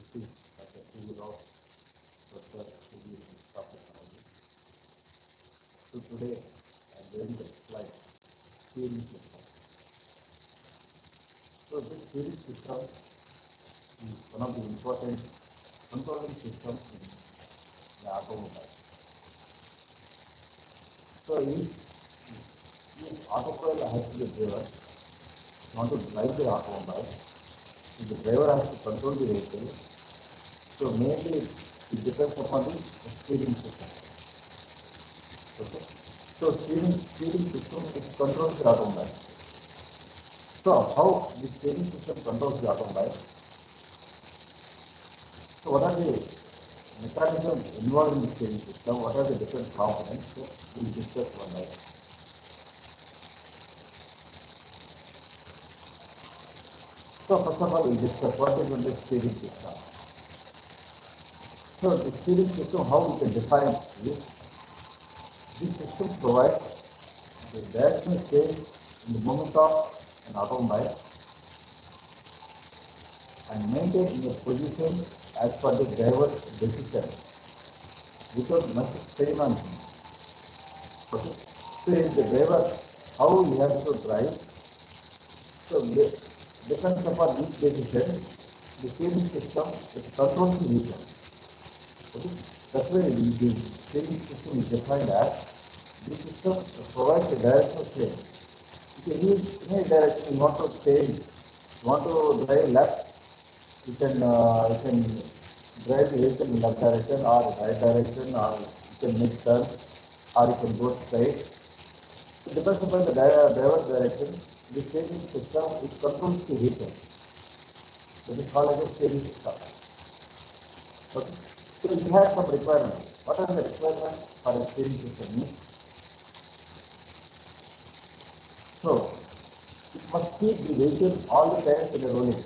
see at the field of Dr. Aviation Staff Technology. So today I am going to explain steering system. So this steering system is one of the important controlling systems in the automobile. So if automobile has to be driven, want to drive the automobile, so the driver has to control the vehicle. So mainly it depends upon the steering system. Okay. So steering system it controls the automobile. So how the steering system controls the automobile? So what are the mechanisms involved in the steering system? What are the different components? So we will discuss one by one. So first of all, we discuss what is the steering system. So the steering system, how we can define this? This system provides the directional change in the moment of an automobile and maintain in a position as per the driver's decision without much strain on him. Okay. So if the driver, how he has to drive, so depends upon each decision, the steering system it controls the vehicle. Okay. That's why the steering system is defined as the system provides a directional change. If you use any direction, you want to change, you want to drive left, you can drive the vehicle in left direction or right direction, or you can make turn, or you can go straight. It depends upon the driver's direction. The steering system it controls the vehicle. That is called as a steering system. Okay. So it has some requirements. What are the requirements for a steering system? So it must keep the vehicle all the time in a rolling.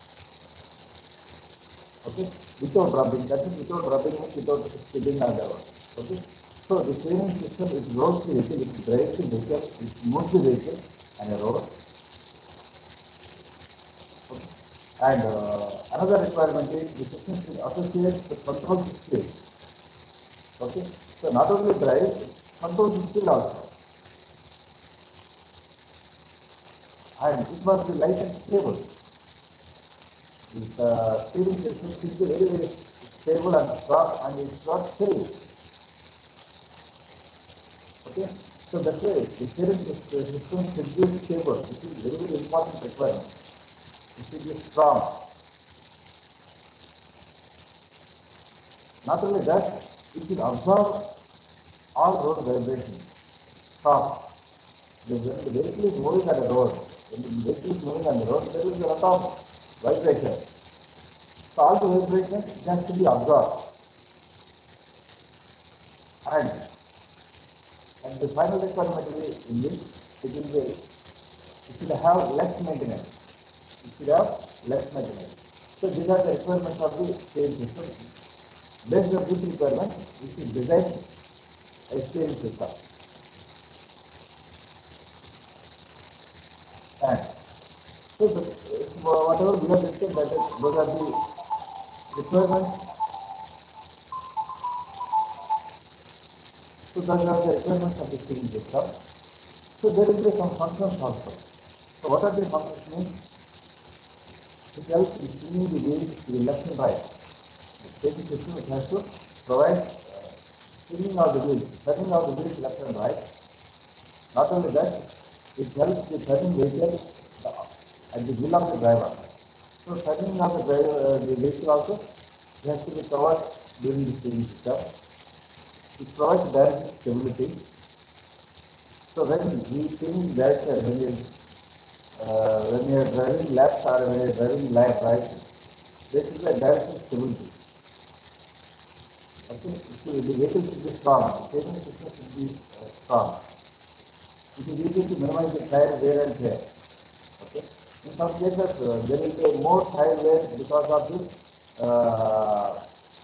Okay, without rubbing, that is without rubbing it, without skidding or whatever. Okay, so the steering system is rolls the vehicle, it drives the vehicle, it moves the vehicle on a road. Okay. And another requirement is the system should associate the control the speed. Okay, so not only drive, control the speed also. And it must be light and stable. The steering system should be very, very stable and strong, and it's not safe. Okay, so that's why the steering system should be stable. This is very, very important requirement. It should be strong. Not only that, it should absorb all road vibrations. Stop. When the vehicle is moving on the road, when the vehicle is moving on the road, there is a lot of vibration. So all the vibrations has to be absorbed. And the final requirement in this, it should have less maintenance. It should have less maintenance. So these are the requirements of the steering system. Based on this requirement, we should design a steering system. And so whatever we have discussed, those are the requirements. So those are the requirements of the steering system. So there will be some functions also. So what are the functions? It helps in swinging the wheels to the left and right. The steering system it has to provide swinging of the wheels, turning of the wheels left and right. Not only that, it helps the turning vehicle at the will of the driver. So turning of the vehicle also has to be covered during the steering system. It provides direct stability. So when we think that when you are driving left or when you are driving right, there is a direction stability. Okay, so the vehicle should be strong, the steering system should be strong. It is easy to minimize the tire wear and tear. Okay, in some cases there will be more tire wear because of the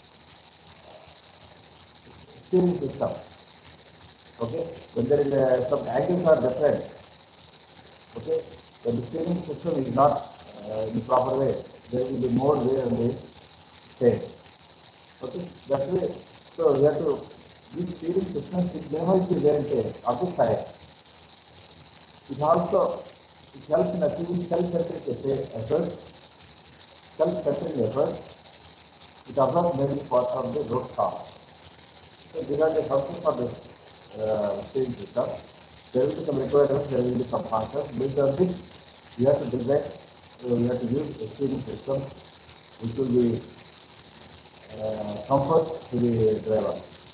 steering system. Okay, when there is some angles are different. Okay, when the steering system is not in the proper way, there will be more wear and tear. same. Okay, that way. So we have to, this steering system is minimize the wear and tear of the tire. It also, it helps in achieving self-centered effort. Self-centered effort. It absorbs many parts of the road car. So these are the functions of the steering system. There will be some requirements, there will be some functions. Based on this, you have to design, you have to use a steering system which will be comfort to the driver.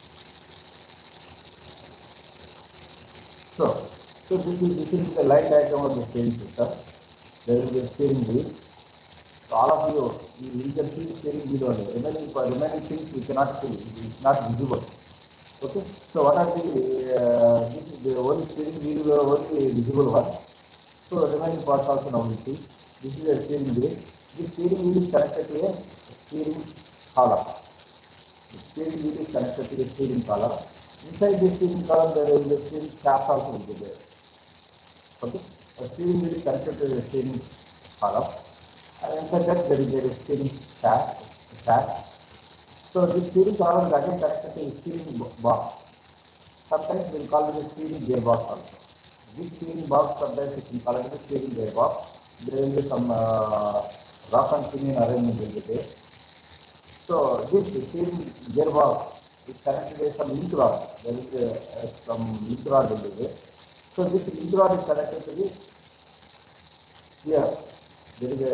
So this is the line diagram of the steering system. There will be a steering wheel. So all of you can see the steering wheel only. Remaining things you cannot see. It is not visible. Okay. So what are this is the only steering wheel, only visible one. So remaining parts also now we see. This is a steering wheel. This steering wheel is connected to a steering column. The steering wheel is connected to the steering column. Inside the steering column there is a steering shaft also will be there. Okay. The steering wheel is connected to the steering column. And inside that there is a steering shaft. So this steering column is again connected to the steering box. Sometimes we will call it a steering gearbox also. This steering box sometimes we can call it a steering gearbox. There will be some rock and pinion arrangement will be there. So this steering gearbox is connected with some link rod. There is some link rod will be there. So this link rod is connected to the here. There is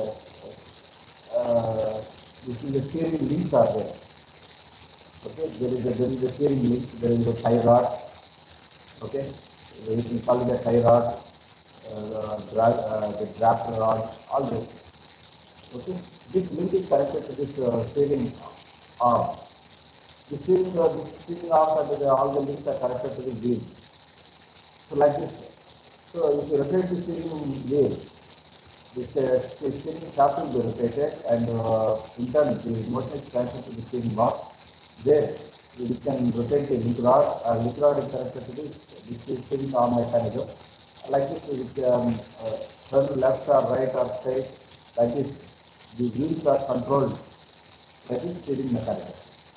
this is the steering links are there. Okay, there is a steering link. There is a tie rod. Okay, we can call it a tie rod, the draft rod, all this. Okay, this link is connected to this steering arm. The steering arm and all the links are connected to the wheel. So like this. So if you rotate the steering wheel, this steering shaft will be rotated, and in turn the motion is transferred to the steering box. There we can rotate the link rod. Link rod is connected to this steering arm mechanism. Like this, we can turn left or right or straight. Like this, the wheels are controlled by the steering mechanism.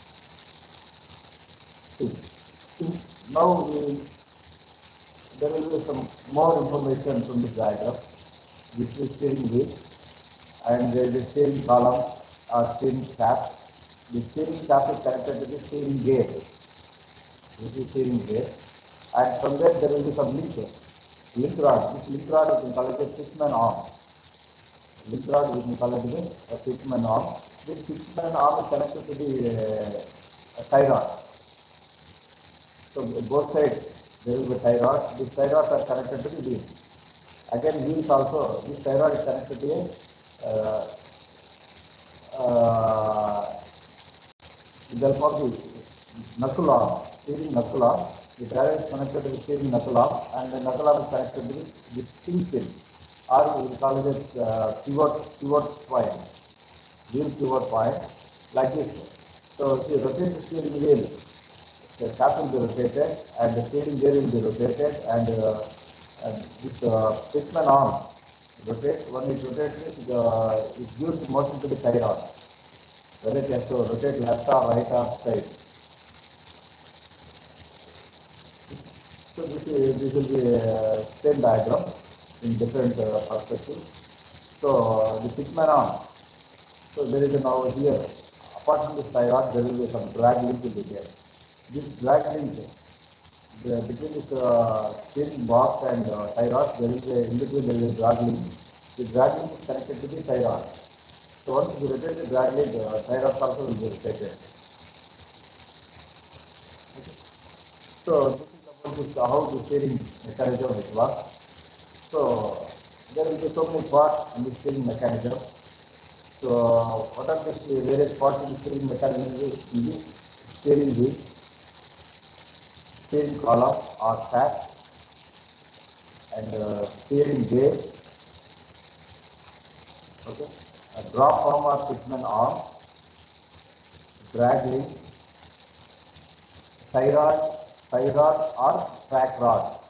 Now there will be some more information from the diagram. This is steering wheel, and there is a steering column or steering shaft. The steering shaft is connected to the steering gear. This is steering gear, and from there will be some link rod. This link rod we can call it a fixman arm. Link rod we can call it a fixman arm. This fixman arm is connected to the tie rod. So both sides there will be tie rod. These tie rods are connected to the wheel. Again wheels also. This tie rod is connected to the help of the knuckle arm, steering knuckle arm. The driver is connected to the steering knuckle arm, and the knuckle arm is connected to the spring pin, or we will call it pivot point, wheel pivot point, like this. So if you rotate the steering wheel, the shaft will be rotated, and the steering gear will be rotated, and this fixman arm rotates. When it rotates, it gives motion to the tie rod. Whether it has to rotate left or right or straight. So this will be a same diagram in different perspectives. So the fixman arm. So there is now here, apart from this tie rod, there will be some drag link will be there. This drag link, between this steering box and tie rod, there is in between there is a drag link. The drag link is connected to the tie rod. So once you rotate the drag link, tie rod also will be rotated. So this is about how the steering mechanism is works. So there will be so many parts in the steering mechanism. So what are the various parts in the steering mechanism? In the steering wheel, steering column or shaft, and steering gear. Okay, a drop arm or fixman arm, drag link, tie rod or track rod,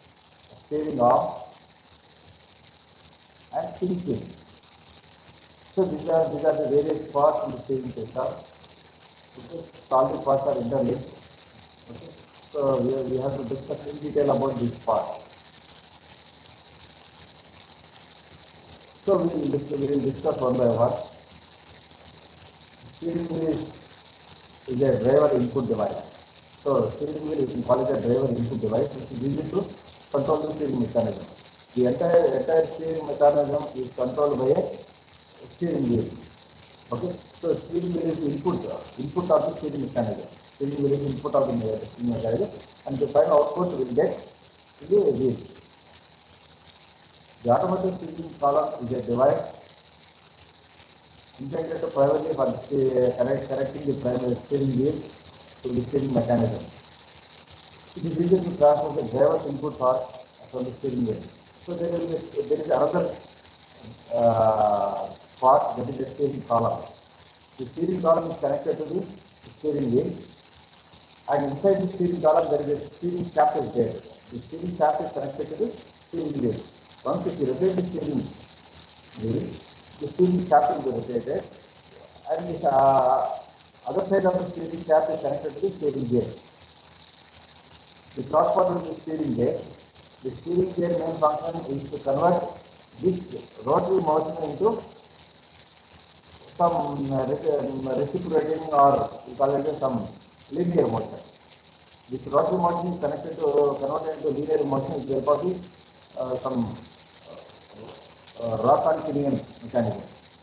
steering arm, and pin. So these are the various parts in the steering system. Okay. So all the parts are interlinked. Okay. So we have to discuss in detail about this part. So we will discuss one by one. Steering wheel is a driver input device. So steering wheel is called a driver input device, which is used to control the steering mechanism. The entire steering mechanism is controlled by a steering wheel. Okay, so steering wheel is input of the steering mechanism. Steering wheel is input of the steering mechanism, and the final output will get the wheel. The automatic steering column is a device integrated primarily for connecting the primary steering wheel to the steering mechanism. It is used to transfer the driver's input part from the steering wheel. So there is another part, that is the steering column. The steering column is connected to the steering wheel, and inside the steering column there is a steering shaft is there. The steering shaft is connected to the steering wheel. Once if you rotate the steering wheel, the steering shaft will be rotated, and the other side of the steering shaft is connected to the steering gear. The cross part of the steering gear. The steering gear main function is to convert this rotary motion into some reciprocating, or we call it some linear motion. This rotary motion is converted into linear motion with the help of some rock and pinion mechanism.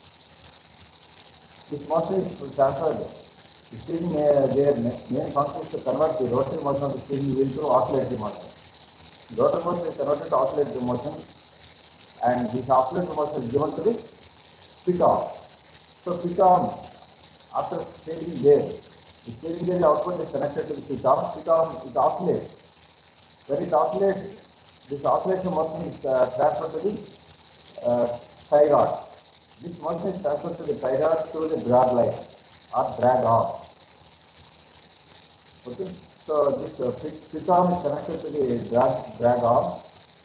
This motion is transferred. The steering gear main function is to convert the rotary motion of the steering wheel to oscillatory motion. The rotary motion is converted to oscillatory motion, and this oscillatory motion is given to the piton. So piton, after steering gear, the steering gear output is connected to the piton. Piton it oscillates. When it oscillates, this oscillation motion is transferred to the tie rod. This motion is transferred to the tie rod through the drag line or drag arm. Okay. So this piton is connected to the drag arm,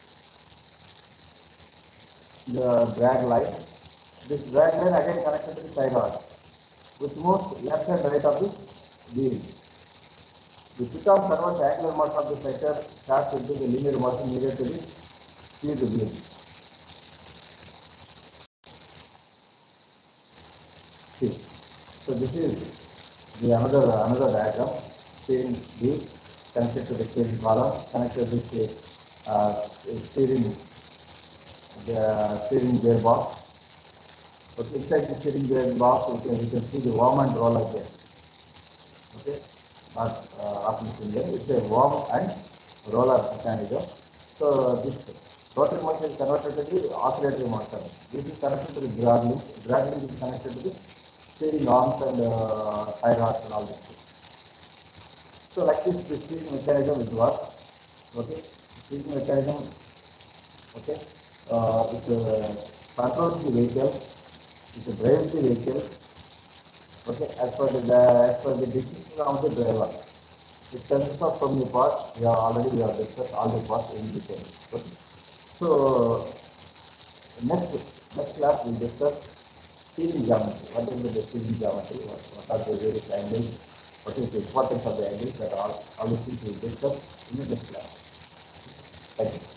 the drag line. This drag line again connected to the tie rod, which moves left and right of the wheel. The piton converts angular motion of the sector shaft into the linear motion needed to the steer the wheel. See, so this is the another diagram. Steering wheel connected to the steering column, connected to the steering gearbox. Okay, inside the steering gearbox, you can see the worm and roller there. Okay, not often seen there. It's a worm and roller mechanism. So this rotary motion is converted to the oscillatory motion. This is connected to the drag link. Drag link is connected to the steering arms and tie rods and all this. So like this, the steering mechanism is work. Okay, steering mechanism. Okay, it controls the vehicle. It drives the vehicle. Okay, as per the decision of the driver. It consists of so many parts. We have discussed all the parts in detail. Okay. So next class we will discuss steering geometry. What is the steering geometry? What are the various angles? What is the importance of the angles? That all these things we will discuss in the next class. Thank you.